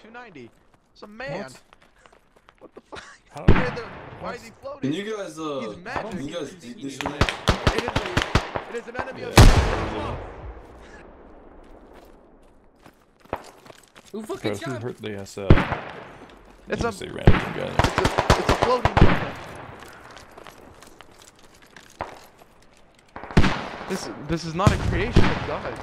290. It's a man. What the fuck? Why is he floating? Can you guys, He's magic. can you guys dig this shit? It is an enemy of Who fucking Who shot? hurt the SL? It's a random gun. It's a floating gun. This is not a creation of God.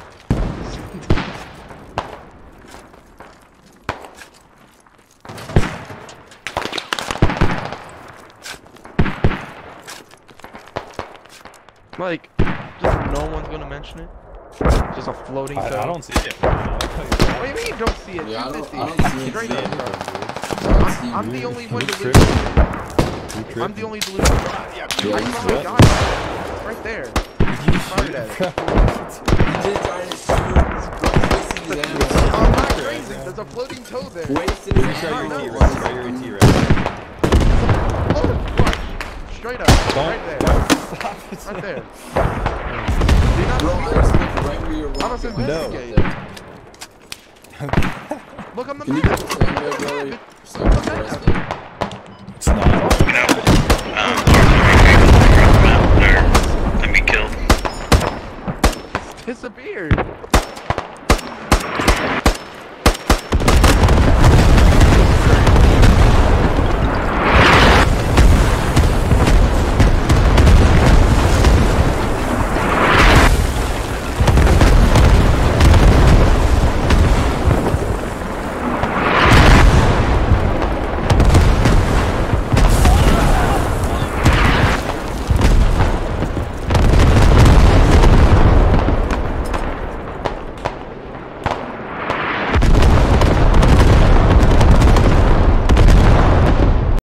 Like, just no one's gonna mention it. Just a floating toad. I don't see it. What do you mean you don't see it? Yeah, I don't see Straight it. up, bro. I'm the only one tripping? delusional. I'm the only delusional. I saw a guy right there. Fired at it. Just trying to shoot. I'm not crazy. There's a floating toad there. Wasting his Try your ammo. T-Rex. Try your T-Rex. Floating flush. Straight up. Right there. Right there. Do you not Bro, see I that? just looked right where you're I must walking. investigate. Look on the Can you map. put the camera really so I can rest it? It's not. Let me killed. It's disappeared.